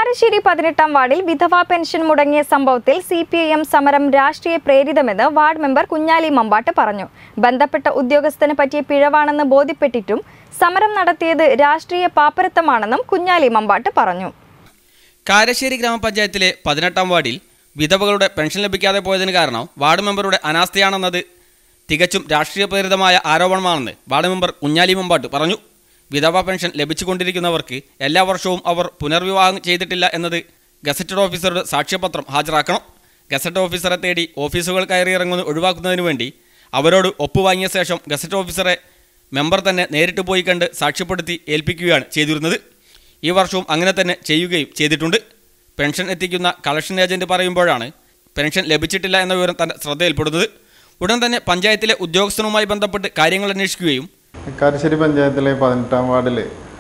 കാരശ്ശേരി 18-ാം വാർഡിൽ വിധവാ പെൻഷൻ മുടങ്ങിയ സംഭവത്തിൽ CPIM സമരം രാഷ്ട്രീയ പ്രേരിതമെന്ന് വാർഡ് മെമ്പർ കുഞ്ഞാലി മമ്പാട്ട് പറഞ്ഞു. ബന്ധപ്പെട്ട ഉദ്യോഗസ്ഥന് പറ്റിയ പിഴവാണെന്ന് ബോധ്യപ്പെട്ടിട്ടും സമരം നടത്തിയത് രാഷ്ട്രീയ പാപ്പരത്തമാണെന്നും കുഞ്ഞാലി മമ്പാട്ട് പറഞ്ഞു. കാരശ്ശേരി ഗ്രാമപഞ്ചായത്തിലെ 18-ാം വാർഡിൽ വിധവകളുടെ പെൻഷൻ ലഭിക്കാതെ പോയതിന് കാരണം വാർഡ് മെമ്പറുടെ അനാസ്ഥയാണെന്നത് തികച്ചും രാഷ്ട്രീയ പ്രേരിതമായ ആരോപണമാണെന്ന് വാർഡ് മെമ്പർ കുഞ്ഞാലി മമ്പാട്ട് പറഞ്ഞു. വിധവാ പെൻഷൻ ലഭിച്ചുകൊണ്ടിരിക്കുന്നവർക്ക് എല്ലാ വർഷവും അവർ പുനർവിവാഹം ചെയ്തിട്ടില്ല എന്നത് ഗസറ്റഡ് ഓഫീസറുടെ സാക്ഷ്യപത്രം ഹാജരാക്കണം. ഗസറ്റ് ഓഫീസറെ തേടി ഓഫീസുകൾ കയറിയിറങ്ങുന്നത് ഒഴിവാക്കുന്നതിന് വേണ്ടി അവരോട് ഒപ്പുവാങ്ങിയ ശേഷം ഗസറ്റ് ഓഫീസറെ മെമ്പർ തന്നെ നേരിട്ട് പോയി കണ്ട് സാക്ഷ്യപ്പെടുത്തി ഏൽപ്പിക്കുകയാണ് ചെയ്തിരുന്നത്. ഈ വർഷവും അങ്ങനെ തന്നെ ചെയ്യുകയും ചെയ്തിട്ടുണ്ട്. പെൻഷൻ എത്തിക്കുന്ന കളക്ഷൻ ഏജൻറ്റ് പറയുമ്പോഴാണ് പെൻഷൻ ലഭിച്ചിട്ടില്ല എന്ന വിവരം തന്നെ ശ്രദ്ധയിൽപ്പെടുന്നത്. ഉടൻ തന്നെ പഞ്ചായത്തിലെ ഉദ്യോഗസ്ഥനുമായി ബന്ധപ്പെട്ട് കാര്യങ്ങൾ അന്വേഷിക്കുകയും കാരശ്ശേരി പഞ്ചായത്തിലെ 18-ാം വാർഡിൽ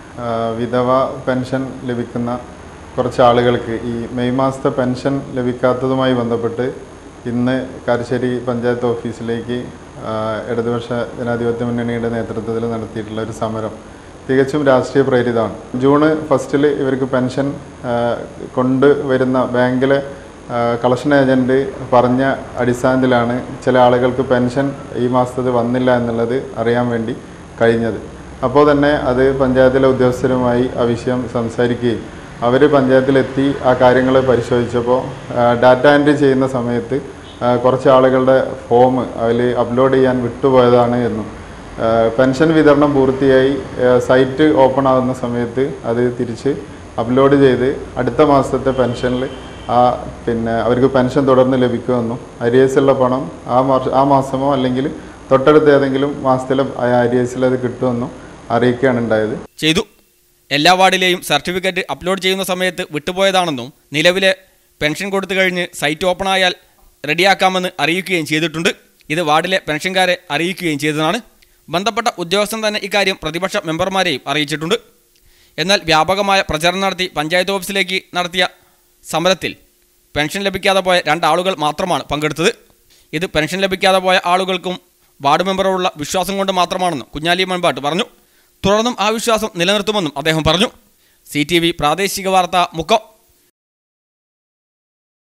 വിധവ പെൻഷൻ ലഭിക്കുന്ന കുറച്ച് ആളുകൾക്ക് ഈ മെയ് മാസത്തെ പെൻഷൻ ലഭിക്കാത്തതുമായി ബന്ധപ്പെട്ട് ഇന്ന് കാരശ്ശേരി പഞ്ചായത്ത് ഓഫീസിലേക്ക് ഇടതുപക്ഷ ജനാധിപത്യ മുന്നണിയുടെ നേതൃത്വത്തിൽ നടത്തിയിട്ടുള്ള ഒരു സമരം തികച്ചും രാഷ്ട്രീയ പ്രേരിതമാണ്. ജൂൺ 1 ഇവർക്ക് പെൻഷൻ കൊണ്ടുവരുന്ന ബാങ്കിലെ കളക്ഷൻ ഏജൻറ്റ് പറഞ്ഞ അടിസ്ഥാനത്തിലാണ് ചില ആളുകൾക്ക് പെൻഷൻ ഈ മാസത്തത് വന്നില്ല എന്നുള്ളത് അറിയാൻ വേണ്ടി കഴിഞ്ഞത്. അപ്പോൾ തന്നെ അത് പഞ്ചായത്തിലെ ഉദ്യോഗസ്ഥരുമായി ആ വിഷയം സംസാരിക്കുകയും അവർ പഞ്ചായത്തിലെത്തി ആ കാര്യങ്ങൾ പരിശോധിച്ചപ്പോൾ ഡാറ്റ എൻട്രി ചെയ്യുന്ന സമയത്ത് കുറച്ച് ആളുകളുടെ ഫോം അതിൽ അപ്ലോഡ് ചെയ്യാൻ വിട്ടുപോയതാണ് എന്നും പെൻഷൻ വിതരണം പൂർത്തിയായി സൈറ്റ് ഓപ്പൺ ആകുന്ന സമയത്ത് അത് തിരിച്ച് അപ്ലോഡ് ചെയ്ത് അടുത്ത മാസത്തെ പെൻഷനിൽ അവർക്ക് പെൻഷൻ തുടർന്ന് ലഭിക്കുമെന്നും അരിയസുള്ള പണം ആ മാസമോ അല്ലെങ്കിൽ തൊട്ടടുത്ത ഏതെങ്കിലും മാസത്തിലെ അരിയസിൽ അത് കിട്ടുമെന്നും അറിയിക്കുകയാണ് ഉണ്ടായത്. ചെയ്തു. എല്ലാ വാർഡിലെയും സർട്ടിഫിക്കറ്റ് അപ്ലോഡ് ചെയ്യുന്ന സമയത്ത് വിട്ടുപോയതാണെന്നും നിലവിലെ പെൻഷൻ കൊടുത്തു കഴിഞ്ഞ് സൈറ്റ് ഓപ്പൺ ആയാൽ റെഡിയാക്കാമെന്ന് അറിയിക്കുകയും ചെയ്തിട്ടുണ്ട്. ഇത് വാർഡിലെ പെൻഷൻകാരെ അറിയിക്കുകയും ചെയ്തതാണ്. ബന്ധപ്പെട്ട ഉദ്യോഗസ്ഥൻ തന്നെ ഇക്കാര്യം പ്രതിപക്ഷ മെമ്പർമാരെയും അറിയിച്ചിട്ടുണ്ട്. എന്നാൽ വ്യാപകമായ പ്രചരണം നടത്തി പഞ്ചായത്ത് ഓഫീസിലേക്ക് നടത്തിയ സമരത്തിൽ പെൻഷൻ ലഭിക്കാതെ പോയ 2 ആളുകൾ മാത്രമാണ് പങ്കെടുത്തത്. ഇത് പെൻഷൻ ലഭിക്കാതെ പോയ ആളുകൾക്കും വാർഡ് മെമ്പറോടുള്ള വിശ്വാസം കൊണ്ട് മാത്രമാണെന്നും കുഞ്ഞാലി മമ്പാട്ട് പറഞ്ഞു. തുടർന്നും ആ വിശ്വാസം നിലനിർത്തുമെന്നും അദ്ദേഹം പറഞ്ഞു. CTV പ്രാദേശിക വാർത്ത മുക്കം.